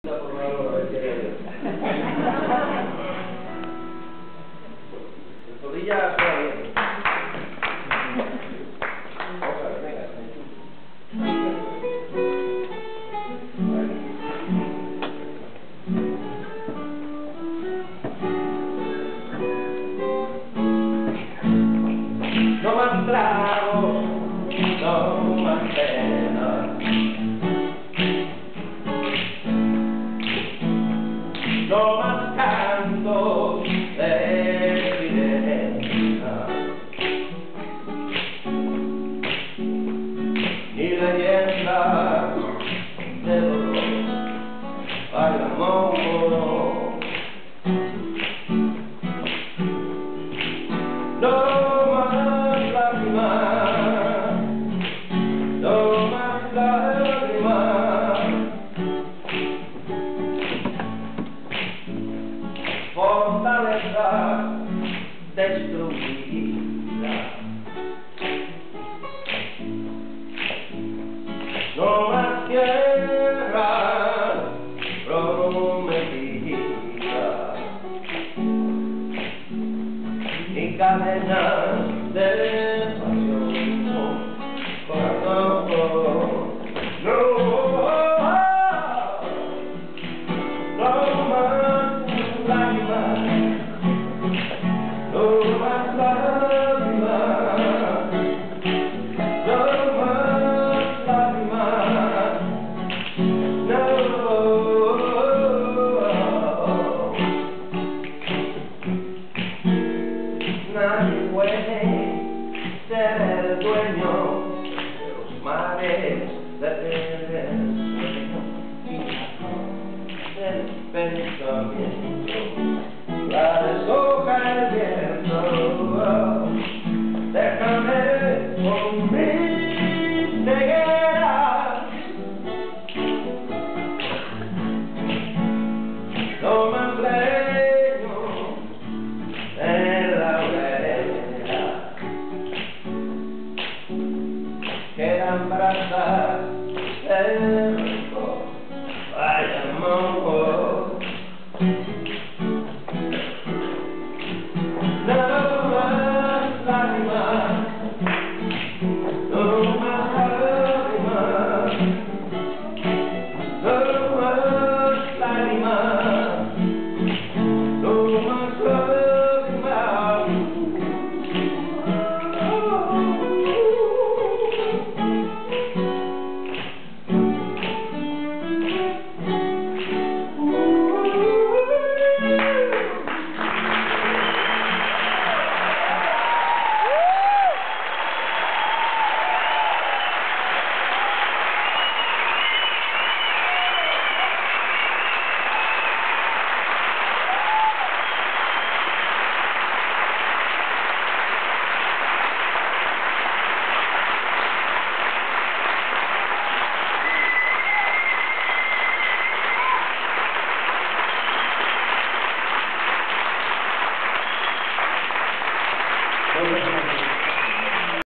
Rodilla suave. No más trago, no más pena, no más canto de sirena, ni leyenda de dolor al amor. No más lágrimas, no más lágrimas, fortaleza destruida. No más tierra prometida, ni cadenas de pasión, corazón. No más lágrimas, no más lágrimas, no más lágrimas, no. Nadie puede ser el dueño de los mares, del pensamiento, la deshoja el viento.